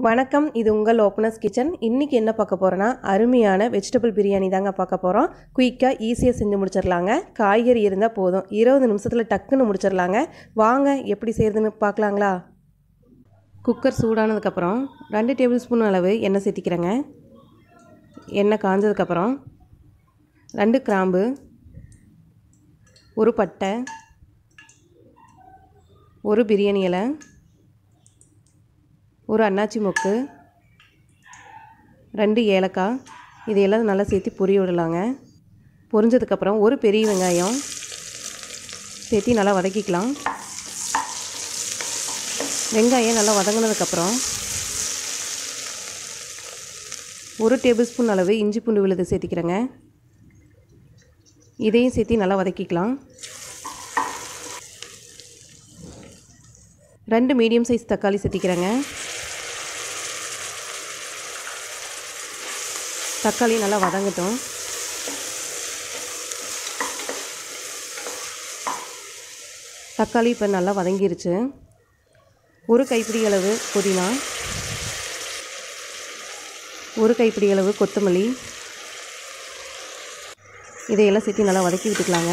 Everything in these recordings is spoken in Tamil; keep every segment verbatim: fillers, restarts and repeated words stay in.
வணக்கம், இது உங்கள் ஓப்பனர்ஸ் கிச்சன். இன்றைக்கி என்ன பார்க்க போகிறோன்னா, அருமையான வெஜிடபிள் பிரியாணி தாங்க பார்க்க போகிறோம். குயிக்காக ஈஸியாக செஞ்சு முடிச்சிடலாங்க. காய்கறி இருந்தால் போதும், இருபது நிமிஷத்தில் டக்குன்னு முடிச்சிடலாங்க. வாங்க எப்படி செய்கிறதுன்னு பார்க்கலாங்களா. குக்கர் சூடானதுக்கப்புறம் ரெண்டு டேபிள் ஸ்பூன் அளவு எண்ணெய் சேர்த்திக்கிறேங்க. எண்ணெய் காஞ்சதுக்கப்புறம் ரெண்டு கிராம்பு, ஒரு பட்டை, ஒரு பிரியாணி இலை, ஒரு அன்னாச்சி மொக்கு, ரெண்டு ஏலக்காய், இதையெல்லாம் நல்லா சேர்த்து பொரிய விடலாங்க. பொரிஞ்சதுக்கப்புறம் ஒரு பெரிய வெங்காயம் சேர்த்து நல்லா வதக்கிக்கலாம். வெங்காயம் நல்லா வதங்கினதுக்கப்புறம் ஒரு டேபிள் ஸ்பூன் அளவு இஞ்சி பூண்டு விழுது சேர்த்திக்கிறேங்க. இதையும் சேர்த்து நல்லா வதக்கிக்கலாம். ரெண்டு மீடியம் சைஸ் தக்காளி சேர்த்திக்கிறேங்க. தக்காளி நல்லா வதங்கட்டும். தக்காளி இப்போ நல்லா வதங்கிருச்சு. ஒரு கைப்பிடி அளவு புதினா, ஒரு கைப்பிடி அளவு கொத்தமல்லி, இதையெல்லாம் சேர்த்து நல்லா வதக்கி விட்டுக்கலாங்க.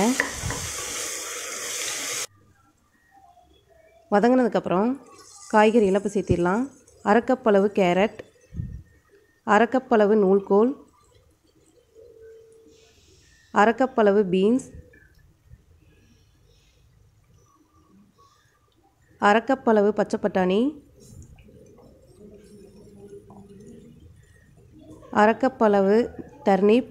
வதங்கினதுக்கப்புறம் காய்கறி எல்லாம் இப்போ சேர்த்திடலாம். அரை கப் அளவு கேரட், அரை கப் அளவு நூல்கோல், அரை கப் அளவு பீன்ஸ், அரை கப் அளவு பச்சை பட்டாணி, அரை கப் அளவு டர்னிப்.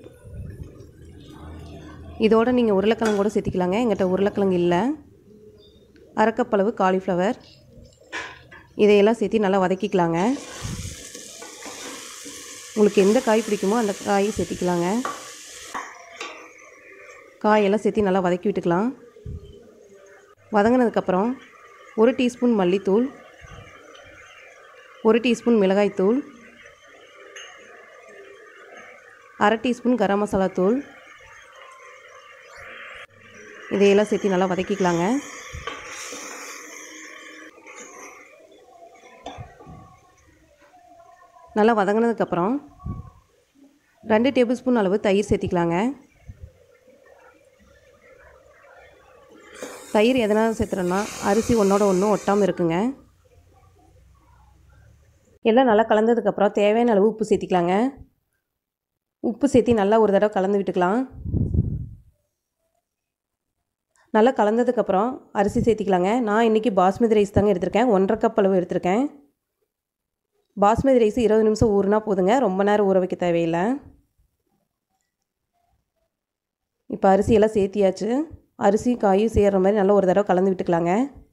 இதோடு நீங்கள் உருளைக்கிழங்கு கூட சேர்த்திக்கலாங்க. எங்கிட்ட உருளைக்கிழங்கு இல்லை. அரை கப் அளவு காலிஃப்ளவர், இதையெல்லாம் சேர்த்து நல்லா வதக்கிக்கலாங்க. உங்களுக்கு எந்த காய் பிடிக்குமோ அந்த காயை சேர்த்திக்கலாங்க. காயெல்லாம் சேர்த்து நல்லா வதக்கி விட்டுக்கலாம். வதங்கினதுக்கப்புறம் ஒரு டீஸ்பூன் மல்லித்தூள், ஒரு டீஸ்பூன் மிளகாய்த்தூள், அரை டீஸ்பூன் கரம் மசாலா தூள், இதையெல்லாம் சேர்த்து நல்லா வதக்கிக்கலாங்க. நல்லா வதங்கினதுக்கப்புறம் ரெண்டு டேபிள் ஸ்பூன் அளவு தயிர் சேர்த்திக்கலாங்க. தயிர் எதனால் சேர்த்துறோன்னா அரிசி ஒன்றோட ஒன்று ஒட்டாமல் இருக்குங்க. எல்லாம் நல்லா கலந்ததுக்கப்புறம் தேவையான அளவு உப்பு சேர்த்திக்கலாங்க. உப்பு சேர்த்தி நல்லா ஒரு தடவை கலந்து விட்டுக்கலாம். நல்லா கலந்ததுக்கப்புறம் அரிசி சேர்த்திக்கலாங்க. நான் இன்றைக்கி பாஸ்மதி ரைஸ் தாங்க எடுத்திருக்கேன். ஒன்றரை கப் அளவு எடுத்திருக்கேன். பாஸ்மதி ரைஸ் இருபது நிமிஷம் ஊறுனா போதுங்க, ரொம்ப நேரம் ஊற வைக்க தேவையில்லை. இப்போ அரிசியெல்லாம் சேர்த்தியாச்சு. அரிசி காயும் சேர்கிற மாதிரி நல்லா ஒரு தடவை கலந்து விட்டுக்கலாங்க.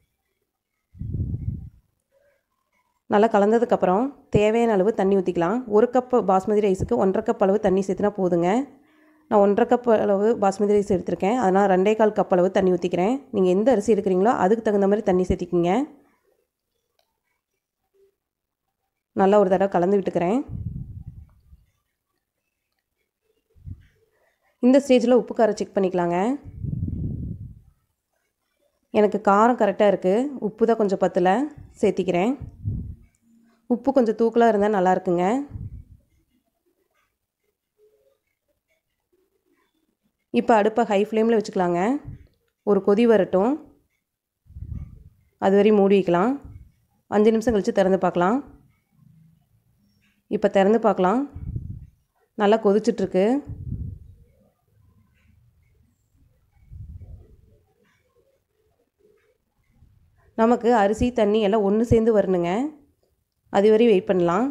நல்லா கலந்ததுக்கப்புறம் தேவையான அளவு தண்ணி ஊற்றிக்கலாம். ஒரு கப் பாஸ்மதி ரைஸுக்கு ஒன்றரை கப் அளவு தண்ணி சேர்த்துனா போதுங்க. நான் ஒன்றரை கப் அளவு பாஸ்மதி ரைஸ் எடுத்திருக்கேன். அதனால் ரெண்டே கால் கப் அளவு தண்ணி ஊற்றிக்கிறேன். நீங்கள் எந்த அரிசி எடுக்கிறீங்களோ அதுக்கு தகுந்த மாதிரி தண்ணி சேர்த்திக்கிங்க. நல்லா ஒரு தடவை கலந்து விட்டுக்கிறேன். இந்த ஸ்டேஜில் உப்பு காரம் செக் பண்ணிக்கலாங்க. எனக்கு காரம் கரெக்டாக இருக்குது, உப்பு தான் கொஞ்சம் பத்தலை, சேர்த்திக்கிறேன். உப்பு கொஞ்சம் தூக்கலாக இருந்தால் நல்லா இருக்குங்க. இப்போ அடுப்பை ஹை ஃப்ளேமில் வச்சுக்கலாங்க. ஒரு கொதி வரட்டும், அது வரையும் மூடி வைக்கலாம். அஞ்சு நிமிஷம் கழித்து திறந்து பார்க்கலாம். இப்போ திறந்து பார்க்கலாம். நல்லா கொதிச்சிட்ருக்கு. நமக்கு அரிசி தண்ணி எல்லாம் ஒன்று சேர்ந்து வரணுங்க. அது வரையும் வெயிட் பண்ணலாம்.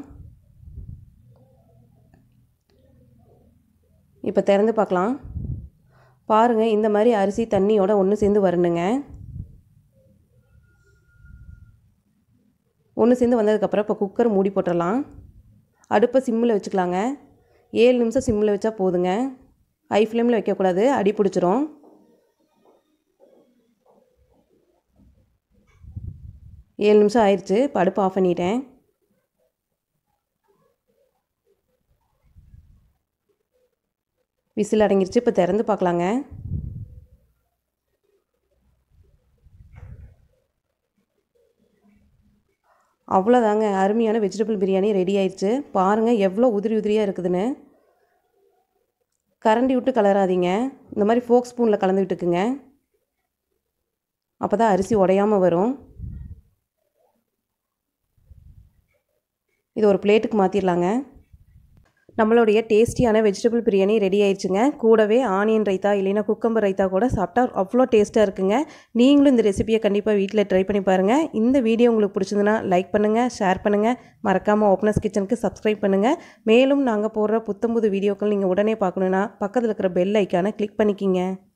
இப்போ திறந்து பார்க்கலாம். பாருங்கள், இந்த மாதிரி அரிசி தண்ணியோட ஒன்று சேர்ந்து வரணுங்க. ஒன்று சேர்ந்து வந்ததுக்கப்புறம் இப்போ குக்கர் மூடி போட்டுடலாம். அடுப்பை சிம்மில் வச்சுக்கலாங்க. ஏழு நிமிஷம் சிம்மில் வச்சா போதுங்க. ஹை ஃப்ளேமில் வைக்கக்கூடாது, அடி பிடிச்சிரும். ஏழு நிமிஷம் ஆயிடுச்சு. இப்போ அடுப்பு ஆஃப் பண்ணிட்டேன். விசில் அடங்கிருச்சு. இப்போ திறந்து பார்க்கலாங்க. அவ்வளோதாங்க, அருமையான வெஜிடபிள் பிரியாணி ரெடி ஆயிடுச்சு. பாருங்கள் எவ்வளோ உதிரி உதிரியாக இருக்குதுன்னு. கரண்டி விட்டு கலராதீங்க, இந்த மாதிரி ஃபோக் ஸ்பூனில் கலந்து விட்டுக்குங்க. அப்போ தான் அரிசி உடையாமல் வரும். இது ஒரு பிளேட்டுக்கு மாற்றிடலாங்க. நம்மளுடைய டேஸ்டியான வெஜிடபிள் பிரியாணி ரெடி ஆயிடுச்சுங்க. கூடவே ஆனியன் ரைத்தா இல்லைன்னா குக்கம்பர் ரைத்தா கூட சாப்பிட்டா அவ்வளோ டேஸ்ட்டாக இருக்குங்க. நீங்களும் இந்த ரெசிபியை கண்டிப்பாக வீட்டில் ட்ரை பண்ணி பாருங்கள். இந்த வீடியோ உங்களுக்கு பிடிச்சதுன்னா லைக் பண்ணுங்கள், ஷேர் பண்ணுங்கள், மறக்காமல் ஓப்பனர்ஸ் கிச்சனுக்கு சப்ஸ்கிரைப் பண்ணுங்கள். மேலும் நாங்கள் போடுற புத்தம்புது வீடியோக்கள் நீங்கள் உடனே பார்க்கணுன்னா பக்கத்தில் இருக்கிற பெல் ஐக்கானை கிளிக் பண்ணிக்கிங்க.